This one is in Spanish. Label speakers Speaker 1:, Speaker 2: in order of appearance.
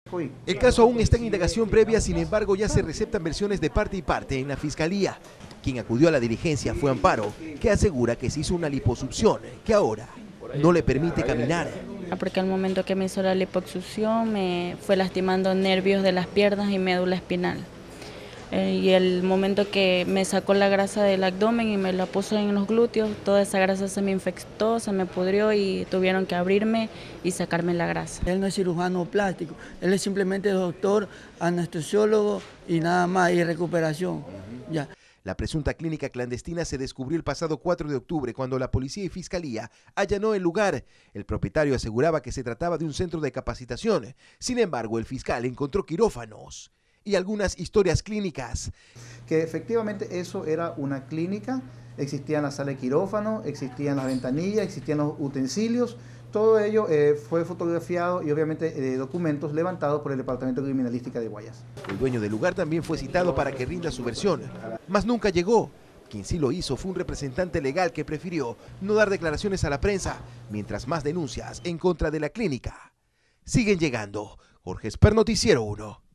Speaker 1: El caso aún está en indagación previa, sin embargo ya se receptan versiones de parte y parte en la Fiscalía. Quien acudió a la diligencia fue Amparo, que asegura que se hizo una liposucción que ahora no le permite caminar.
Speaker 2: Porque al momento que me hizo la liposucción me fue lastimando nervios de las piernas y médula espinal. Y el momento que me sacó la grasa del abdomen y me la puso en los glúteos, toda esa grasa se me infectó, se me pudrió y tuvieron que abrirme y sacarme la grasa.
Speaker 3: Él no es cirujano plástico, él es simplemente doctor, anestesiólogo y nada más, y recuperación. Ya.
Speaker 1: La presunta clínica clandestina se descubrió el pasado 4 de octubre cuando la policía y fiscalía allanó el lugar. El propietario aseguraba que se trataba de un centro de capacitación. Sin embargo, el fiscal encontró quirófanos y algunas historias clínicas.
Speaker 4: Que efectivamente eso era una clínica, existían las salas de quirófano, existían las ventanillas, existían los utensilios, todo ello fue fotografiado y obviamente documentos levantados por el Departamento de Criminalística de Guayas.
Speaker 1: El dueño del lugar también fue citado para que rinda su versión, mas nunca llegó. Quien sí lo hizo fue un representante legal que prefirió no dar declaraciones a la prensa, mientras más denuncias en contra de la clínica siguen llegando. Jorge Esper, Noticiero 1.